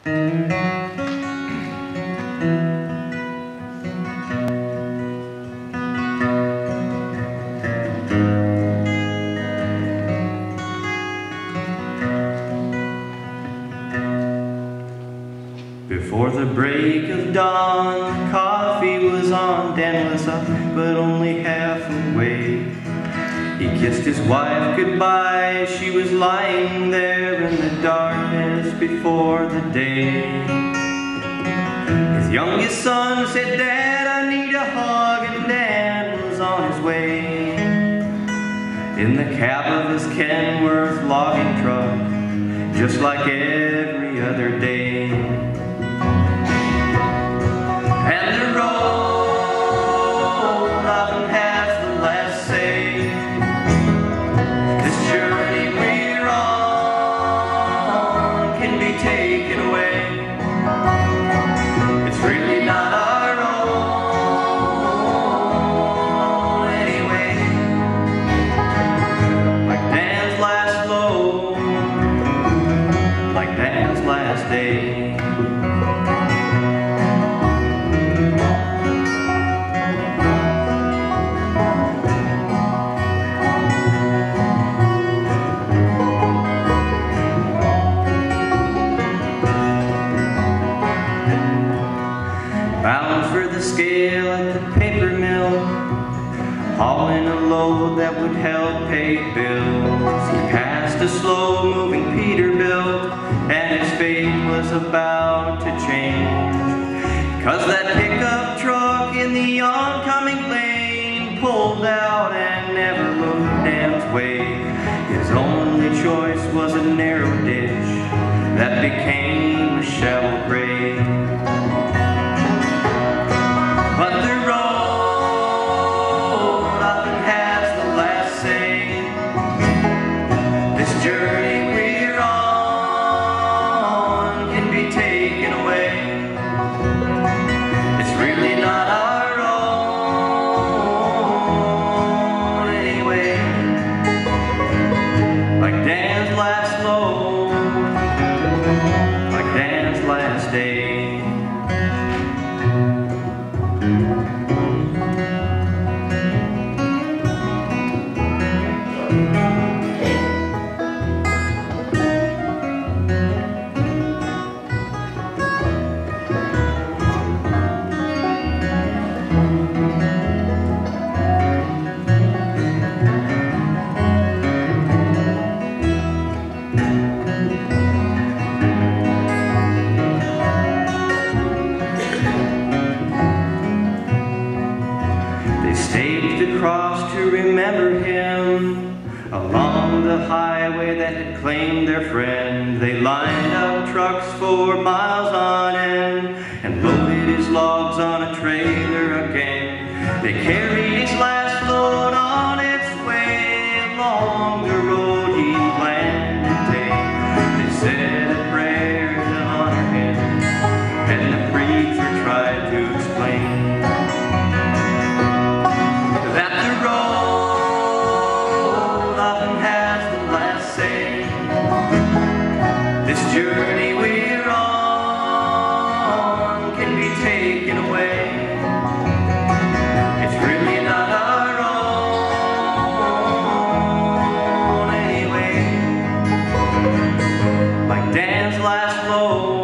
Before the break of dawn, coffee was on. Dan was up, but only half awake. He kissed his wife goodbye. She was lying there in the darkness before the day. His youngest son said, "Dad, I need a hug," and Dan was on his way. In the cab of his Kenworth logging truck, just like every other day. And the road often has the last say. This journey we're on can be taken away. It's really not our own anyway. Like Dan's last load, like Dan's last day. Bound for the scale at the paper mill, hauling a load that would help pay bills. He passed a slow-moving Peterbilt, and his fate was about to change. 'Cause that pickup truck in the oncoming lane pulled out and never looked Dan's way. His only choice was a narrow ditch that became a shallow grave. But the road often has the last say. This journey we're on can be taken away. It's really not our own anyway. Like Dan's last load, like Dan's last day. Staged across to remember him along the highway that had claimed their friend. They lined up trucks for miles on end and loaded his logs on a trailer again. They carried his last load on its way along the road he planned to take. They said a prayer to honor him, and the preacher tried to explain that the road often has the last say. This journey we're on can be taken away. It's really not our own anyway. Like Dan's last load,